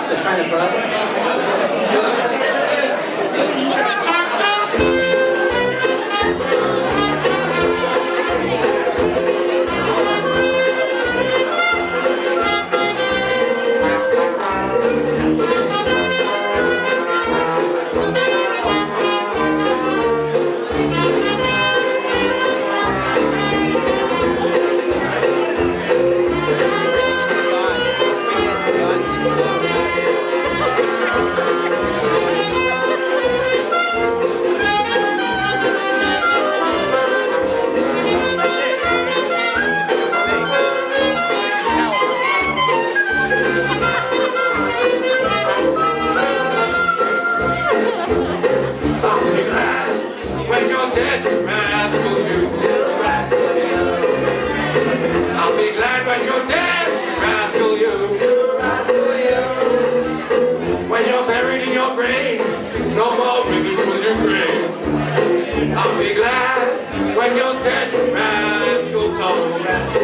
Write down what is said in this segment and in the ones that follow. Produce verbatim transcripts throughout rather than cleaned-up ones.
kind of brother. I'll be glad when you're dead, Rascal told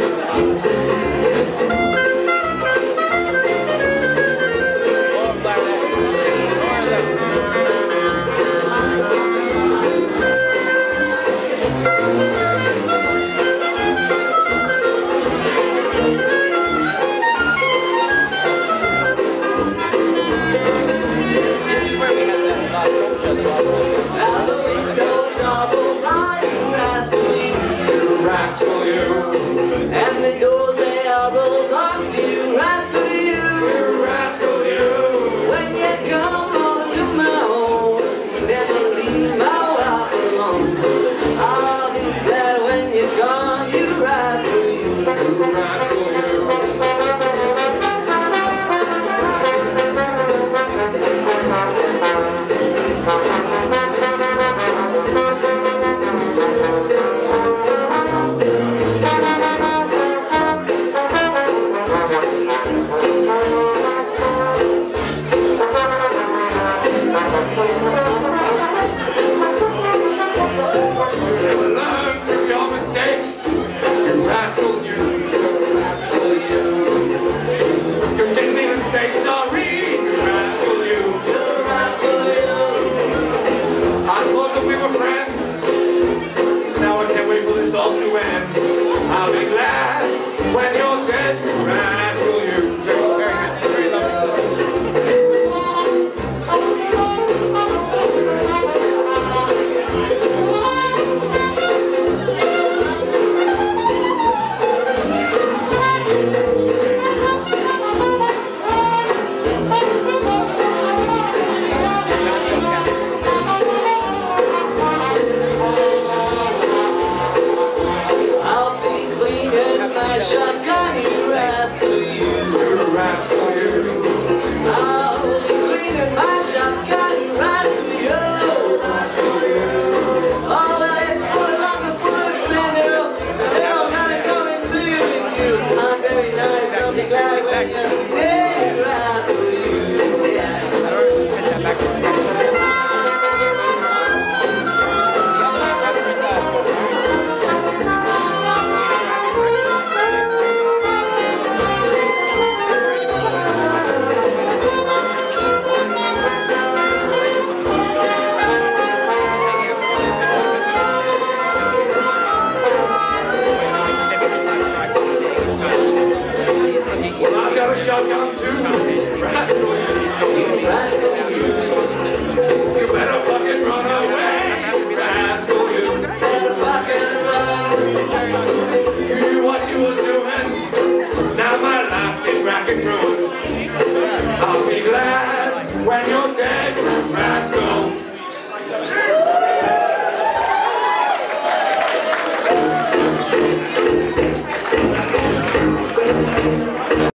and the doors they are all locked, you rascal you, you rascal you. When you come home to my home, never leave my wife alone. I'll be glad when you're gone, you rascal you, you rascal you. I'll be glad when you're dead, rascal you. Very good, very shotgun, you rascal you, you rascal you. I'll be cleaning my shotgun, you rascal you, rascal you. All the heads put on the foot, they're all not coming to you. I'm very nice, I'll be glad when you're dead, rascal you. Yeah. Well, I've got a shotgun too.